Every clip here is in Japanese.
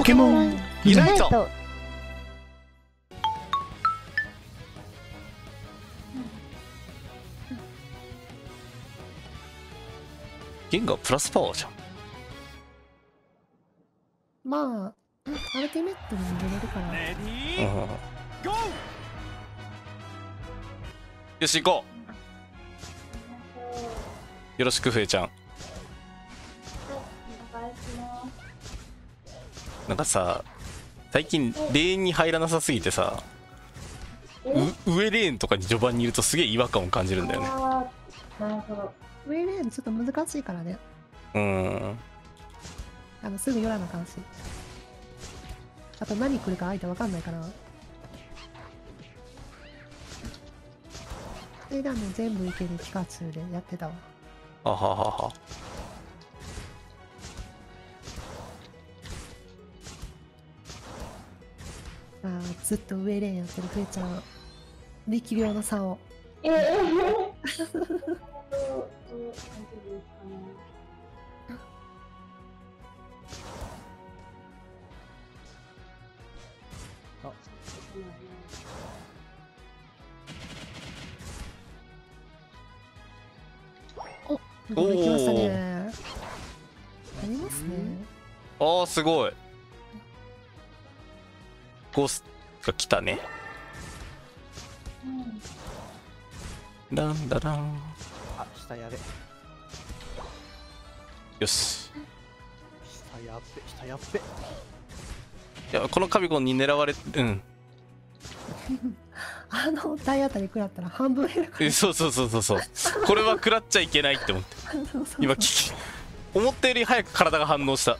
ケモンユナイト。ゲンガープラスパワーじゃん。 まあアルティメットにも入れるから。 よし行こう。よろしくフエちゃん。なんかさ、最近レーンに入らなさすぎてさ、上レーンとかに序盤にいるとすげえ違和感を感じるんだよね。 なるほど。上レーンちょっと難しいからね。すぐ寄らなあかんし。あと何来るか相手わかんないから。それで全部いけるピカチュウでやってたわ。 あははは。 ずっと上レーンやってるフエちゃん、力量の差を。お、できましたね。ありますね。 ああ、すごい。ゴースが来たね。ランダラン。 あ、下やべ。 よし。 下やっべ、下やっべ。 いや、このカビゴンに狙われ、 体当たり食らったら半分減るから。 そうそうそうそうそう。これは食らっちゃいけないって思って。今思ったより早く体が反応した。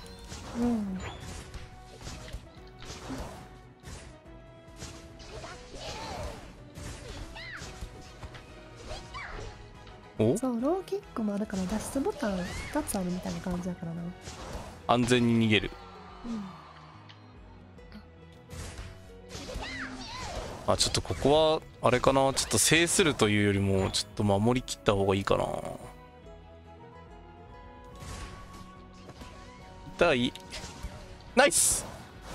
そう、ローキックもあるから脱出ボタン2つあるみたいな感じだからな。 安全に逃げる。あ、ちょっとここはあれかな、ちょっと制するというよりもちょっと守りきった方がいいかな。痛い。ナイス。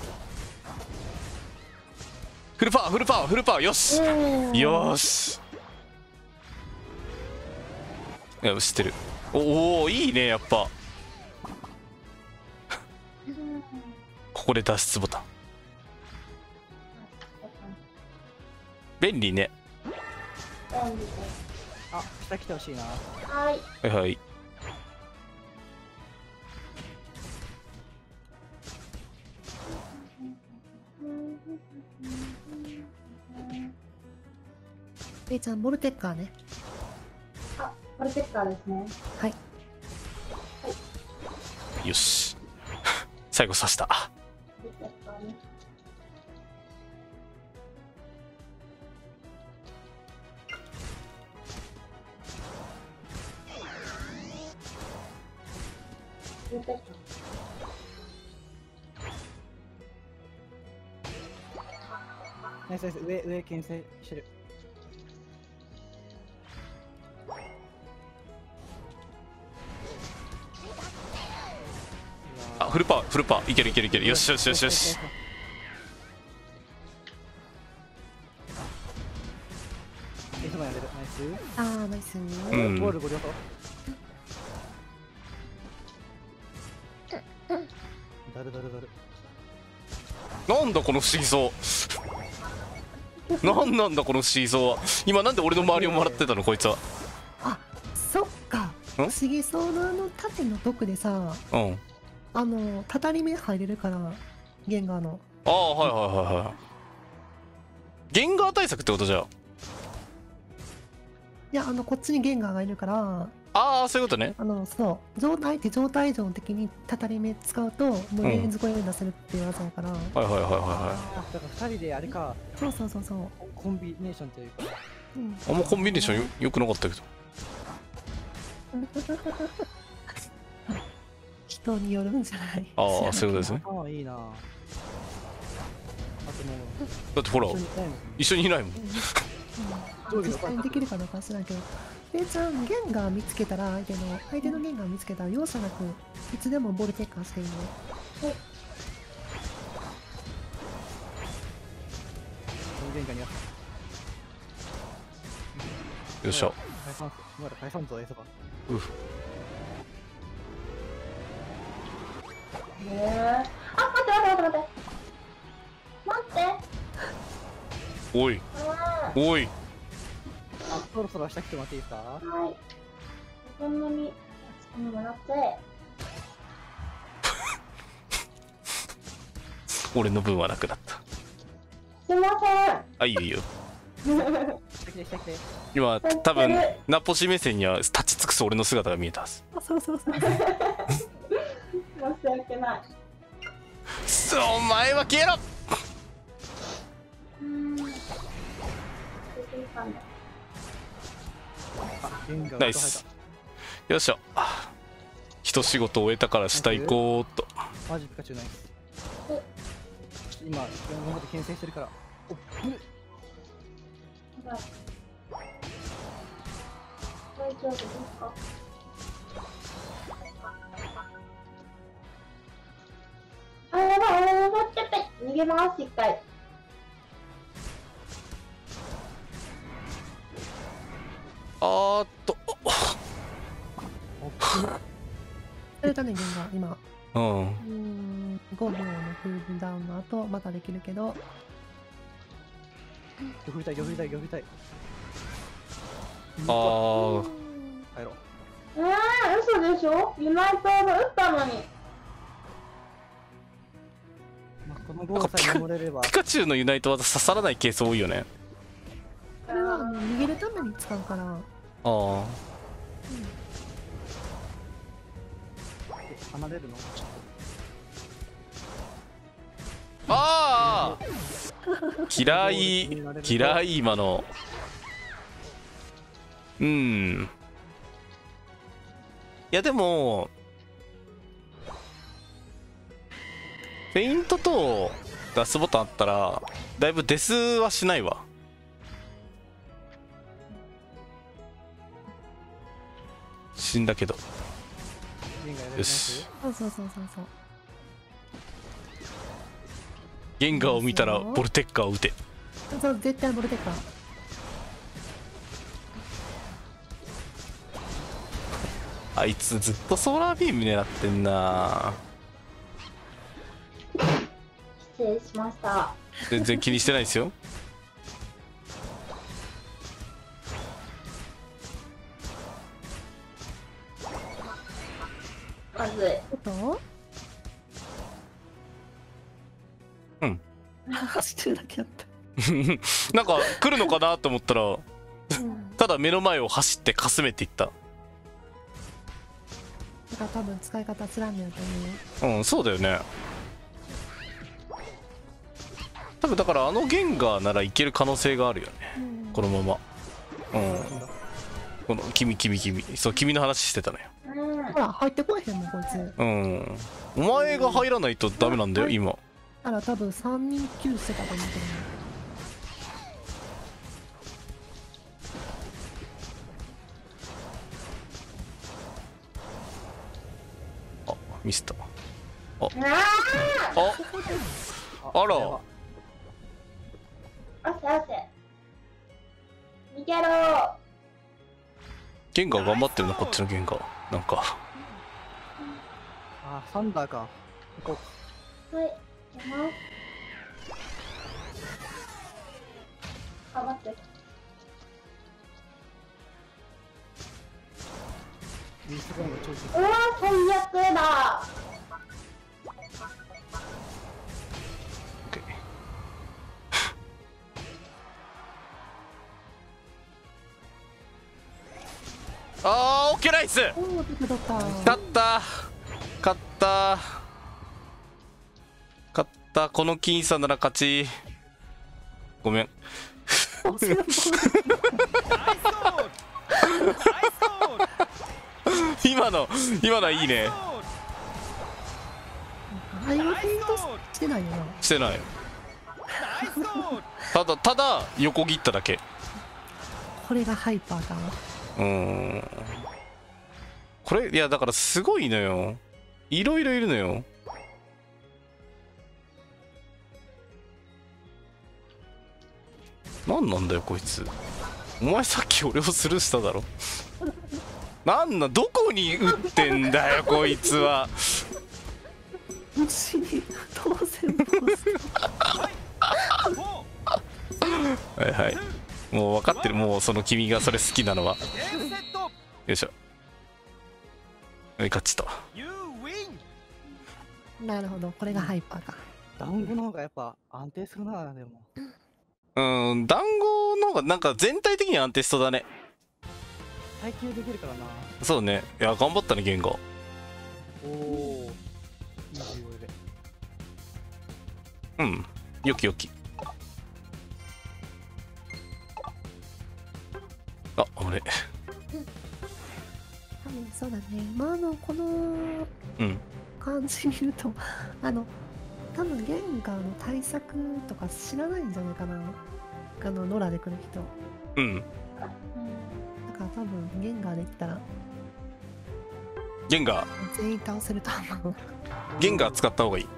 フルパワーフルパワーフルパワー。よしよし。いや知ってる。おお、いいねやっぱ。ここで脱出ボタン便利ね。 あ、下来てほしいな。 はいはい。 レイちゃんボルテッカーね。 あ、ボルテッカーですね。 はい。 よし。最後刺した。 ナイスナイス、上牽制してる。 あ、フルパワーフルパワー。いけるいけるいける。よしよしよしよし。 やれる。ナイス。 ナイス。 ゴールご了承。だるだるだる。 なんだこの不思議そう。なんだこの不思議そうは。今なんで俺の周りをもらってたのこいつは。 あ、そっか。不思議そうの縦の毒でさ、たたり目入れるから、ゲンガーの。 ああ、はいはいはいはい。ゲンガー対策ってことじゃ。 いや、こっちにゲンガーがいるから。 ああ、そういうことね。 そう、状態以上的にたたり目使うと、もう連続で出せるっていう技やから。はいはいはいはいはい。 だから2人であれか。 そうそうそうそう。 コンビネーションというか。 あんまコンビネーションよくなかったけど。 人によるんじゃない。 ああ、そういうことですね。 ああ、いいな。あともう。 だってほら、一緒にいないもん。 実際にできるかどうかは知らんけど。レイちゃん、ゲンガー見つけたら、相手のゲンガー見つけたら容赦なくいつでもボルテッカーしていいの。 ゲンガーにやっよいしょ。 返さんまだ返さんぞエソがあ、待って待って待って待って。待って。 おいおい。 あ、そろそろ下来てもらっていいですか？ はい。お好みにもらって。 俺の分はなくなった。 すいません。 あ、いいよいいよ。 下来て下来て。 今多分ナポシ目線には立ち尽くす俺の姿が見えたはず。 あ、そうそうそう。 申し訳ない。 お前は消えろ。ナイス。よっしゃ。一仕事終えたから下行こうっと。 マジピカチュウナイス。今今まで牽制してるから。おっ、 大丈夫ですか？あ、やばい、逃げます一回。 それだね、ゲンガー今。 うん 5秒のクールダウンの後またできるけど。 よ振りたいよ振りたいよ振りたい。 あ帰ろう。 嘘でしょ？ユナイトード打ったのに。 まあ、このゴールさえ守れれば。 ピカチュウのユナイトは刺さらないケース多いよね。 これは逃げるために使うから。 ああ。 離れるの？ ああ。嫌い今の。うん。いやでもフェイントとガスボタンあったらだいぶデスはしないわ。死んだけど。よし。 そうそうそうそうそう。 ゲンガーを見たらボルテッカーを撃て。 そう、絶対ボルテッカー。 あいつずっとソーラービーム狙ってんな。 失礼しました。 全然気にしてないですよ。 まずい。 うん。 走ってるだけだった。 なんか来るのかなと思ったら、ただ目の前を走ってかすめていった。 だから多分使い方つらんねやと思う。 うん、そうだよね。多分だからあのゲンガーならいける可能性があるよね、このまま。この君そう、君の話してたのよ。 ほら入ってこえへんもんこいつ。 お前が入らないとダメなんだよ今。 あら多分3人救してたと思うけどね。 あ、ミスった。あら。 逃げろ。 ゲンガー頑張ってるな、こっちのゲンガー。なんか。 あ、サンダーか。行こう。はい、行きます。あ、待って。うわ、最悪だ。 あー、オッケーナイス。勝ったこの僅差なら勝ち。ごめん。今のはいいね。 あれはフェイントしてないよな。 してない。ただ横切っただけ。 これがハイパーか。 これいやだからすごいのよ。いろいろいるのよ。 何なんだよこいつ。お前さっき俺をスルーしただろ。なんだ、どこに打ってんだよこいつは。 虫に当選ボス。 はいはい、もう分かってる。もうその君がそれ好きなのは。よいしょ。勝ちと。 なるほど、これがハイパーか。 団子の方がやっぱ安定するな。でも団子の方がなんか全体的に安定しそうだね。 耐久できるからな。 そうね。いや頑張ったねゲンガー。 おお、いい重要で。 うん、よきよき。あ、俺多分そうだね。まあこのうん感じ見ると多分ゲンガーの対策とか知らないんじゃないかな。野良で来る人。 うん。 だから多分ゲンガーできたらゲンガー全員倒せると思う。 ゲンガー使った方がいい。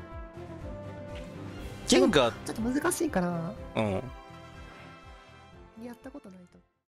ゲンガーちょっと難しいからうんやったことないと。